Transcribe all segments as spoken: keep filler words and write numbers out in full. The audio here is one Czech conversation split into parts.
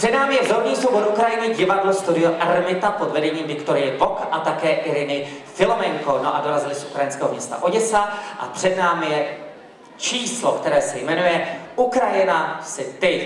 Před námi je vzorný soubor Ukrajiny divadlo Studio Ermita pod vedením Viktorie Vok a také Iriny Filomenko. No a dorazili z ukrajinského města Oděsa a před námi je číslo, které se jmenuje Ukrajina si ty.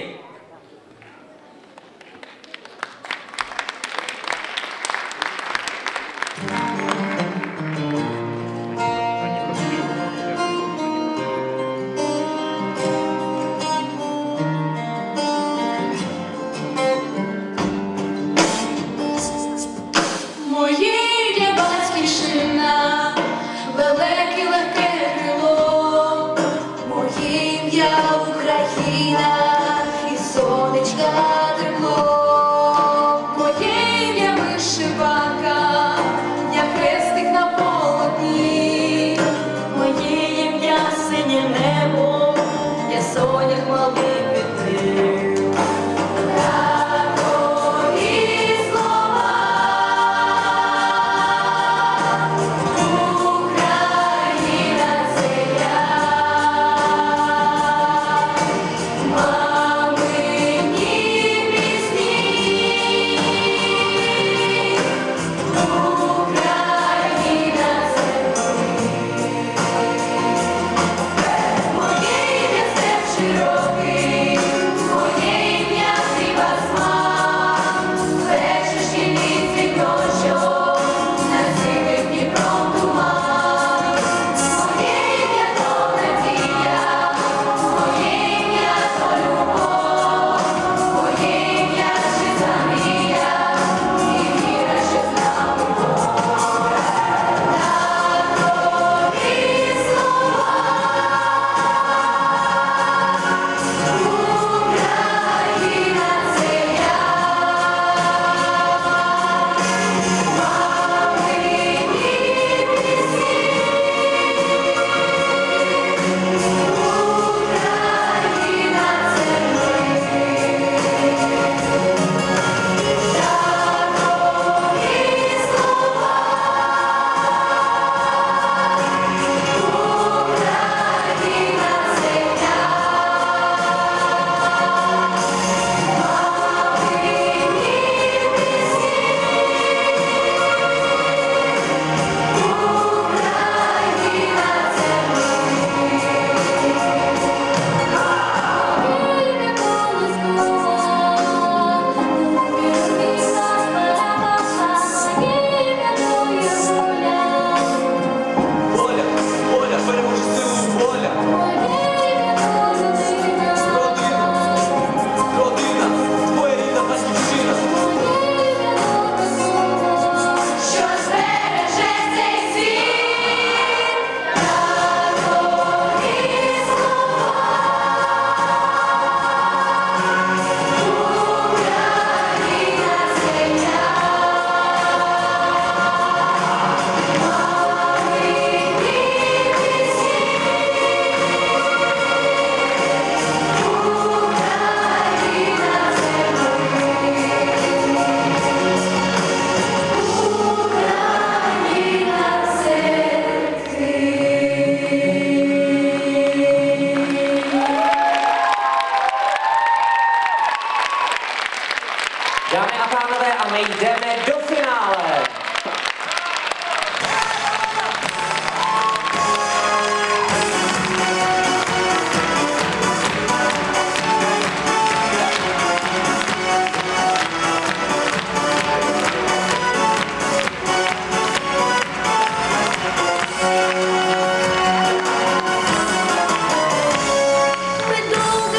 Dámy a pánové, a my jdeme do finále.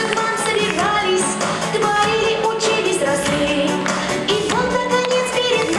Твои учились, росли, и вот наконец перед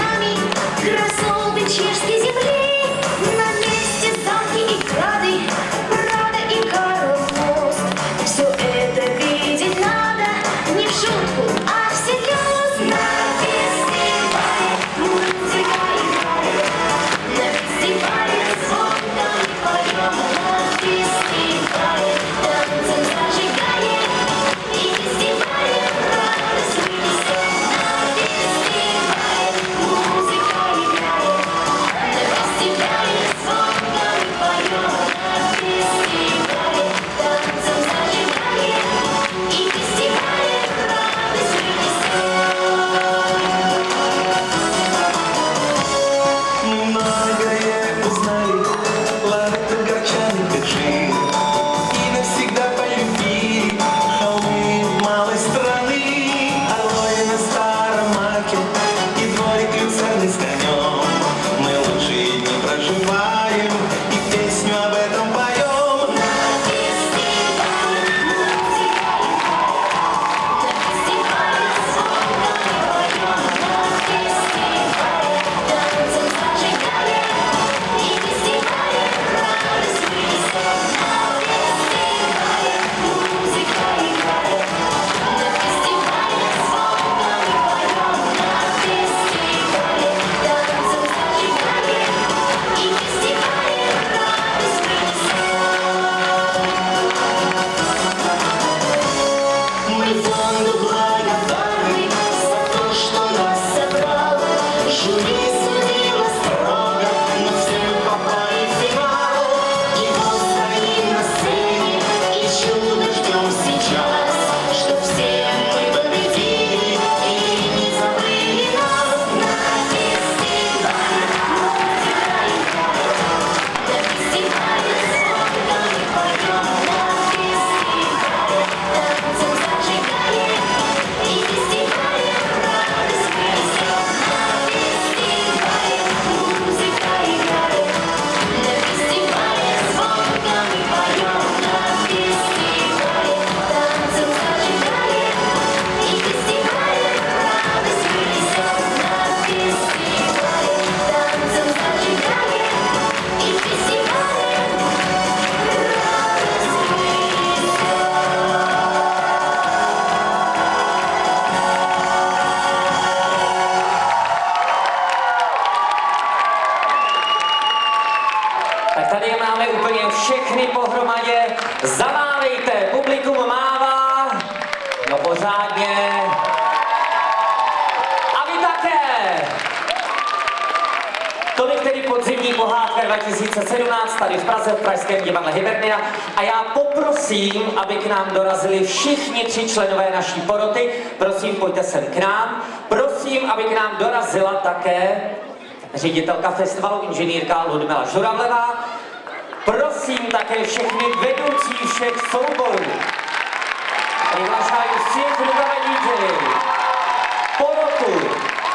dva tisíce sedmnáct tady v Praze, v Pražském divadle Hibernia. A já poprosím, aby k nám dorazili všichni tři členové naší poroty. Prosím, pojďte sem k nám. Prosím, aby k nám dorazila také ředitelka festivalu, inženýrka Ludmila Žuravlevá. Prosím také všechny vedoucí všech souborů. Přihlašají všech rukovoditelů, porotu.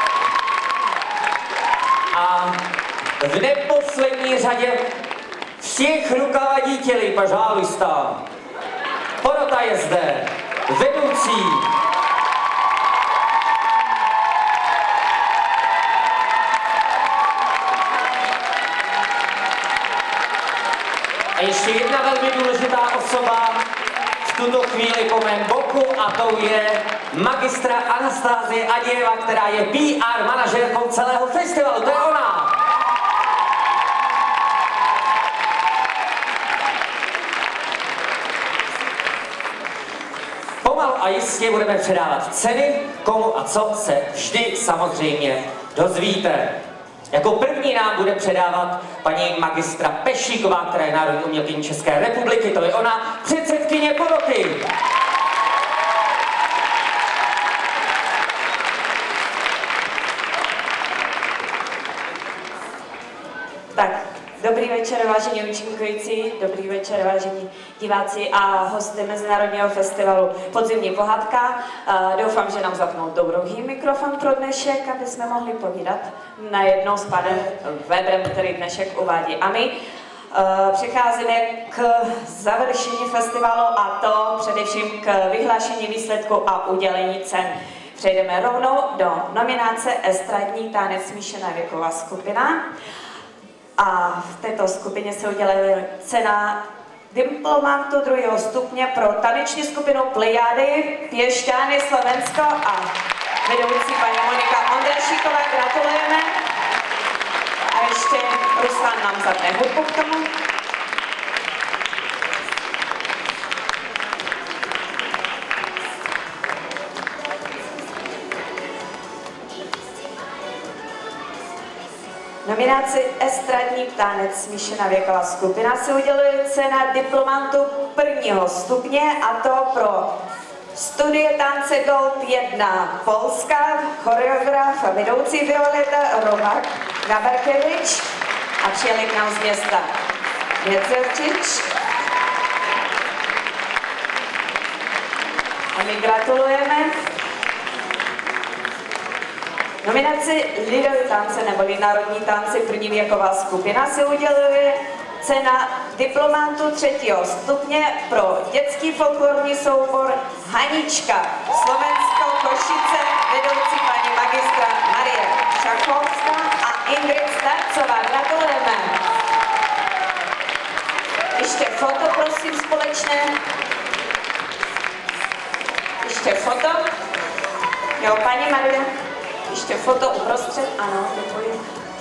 A v neposlední řadě všech rukovoditelů, požálusta. Porota je zde, vedoucí. A ještě jedna velmi důležitá osoba v tuto chvíli po mém boku, a to je magistra Anastázie Adějeva, která je P R manažerkou celého festivalu. To je ona! Pomalu a jistě budeme předávat ceny, komu a co se vždy samozřejmě dozvíte. Jako první nám bude předávat paní magistra Pešíková, která je národní umělkyní České republiky, to je ona, předsedkyně poroty. Tak, dobrý večer, vážení účinkující, dobrý večer, vážení diváci a hosty Mezinárodního festivalu Podzimní pohádka. Doufám, že nám zapnou druhý mikrofon pro dnešek, aby jsme mohli povídat najednou s panem Weberem, který dnešek uvádí. A my přicházíme k završení festivalu, a to především k vyhlášení výsledku a udělení cen. Přejdeme rovnou do nominace Estradní tanec smíšená věková skupina. A v této skupině se udělila cena diplomantu druhého stupně pro taneční skupinu Plejády, Piešťany, Slovensko a vedoucí paní Monika Ondrášíková. Gratulujeme. A ještě Ruslan nám zapne hudbu k tomu. Nominaci Estradní tanec smíšená věková skupina se uděluje cena diplomantu prvního stupně, a to pro studie tance Gold jedna Polska, choreograf a vedoucí Violeta Robak Gaberkevič, a přijeli k nám z města Vědzevčič. A my gratulujeme. Nominaci lidové tance neboli národní tance první věková skupina se uděluje cena diplomantu třetího stupně pro dětský folklorní soubor Hanička, Slovensko, Košice, vedoucí paní magistra Marie Šachovská a Ingrid Starcová. Gratulujeme. Ještě foto, prosím, společné. Ještě foto. Jo, paní Marie. Ještě foto uprostřed, ano, děkuji.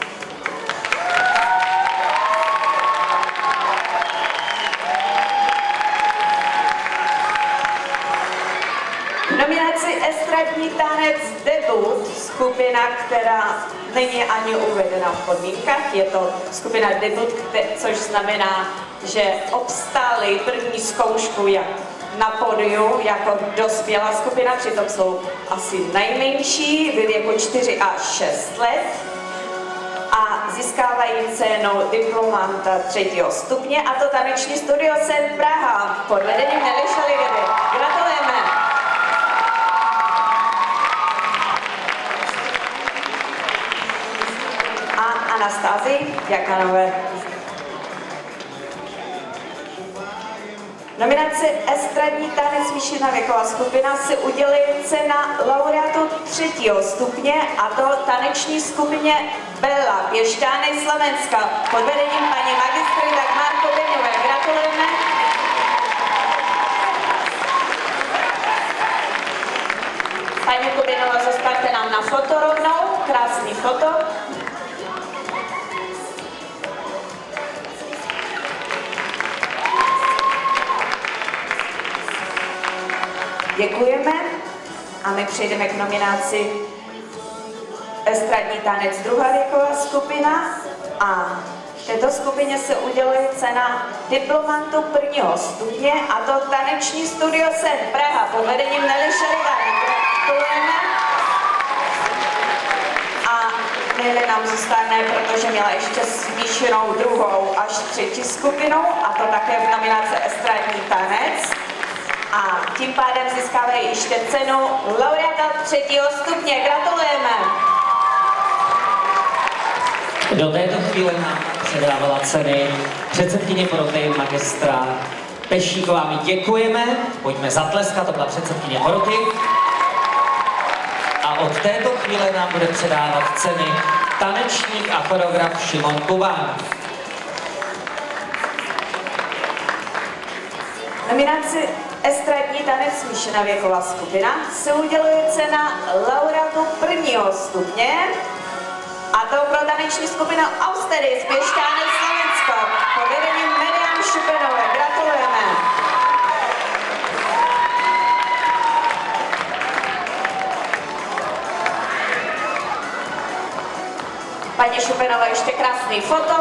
Nominaci Estradní tanec debut, skupina, která není ani uvedena v podmínkách. Je to skupina debut, což znamená, že obstáli první zkoušku jak na pódiu jako dospělá skupina, přitom jsou asi nejmenší, ve věku čtyři až šest let, a získávají cenu diplomanta třetího stupně, a to taneční studio Sen Praha pod vedením Neliša Ligedy. Gratulujeme! A Anastázii Jakanové. Nominaci Estradní tanec smíšená věková skupina se udělí cena laureátu třetího stupně, a to taneční skupině Bella, Piešťany, Slovenska, pod vedením paní magistry Dagmar Kobeňové. Gratulujeme. Paní Kobeňová, zůstaňte nám na foto rovnou, krásný foto. Děkujeme a my přejdeme k nominaci Estradní tanec druhá věková skupina, a V této skupině se uděluje cena diplomantu prvního stupně, a to taneční studio Sen Praha pod vedením Nelly Sheridan. Gratulujeme. A Nelly nám zůstane, protože měla ještě smíšenou druhou až třetí skupinu, a to také v nominaci Estradní tanec. A tím pádem získávají ještě cenu laureáta třetího stupně. Gratulujeme. Do této chvíle nám předávala ceny předsedkyně poroty magistra Pešíková. My děkujeme, pojďme zatleskat, to byla předsedkyně poroty. A od této chvíle nám bude předávat ceny tanečník a choreograf Šimon Kubán. Nominaci Estradní tanec smíšená věková skupina se uděluje cena laureátu prvního stupně, a to pro taneční skupinu Austery z Piešťany Slovensko pod vedením Miriam Šupenové. Gratulujeme. Paní Šupenové, ještě krásný foto.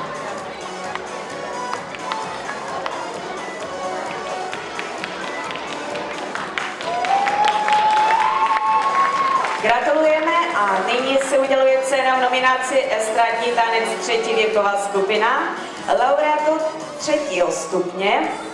Gratulujeme a nyní se uděluje cena v nominaci Estradní tanec třetí věková skupina laureátu třetího stupně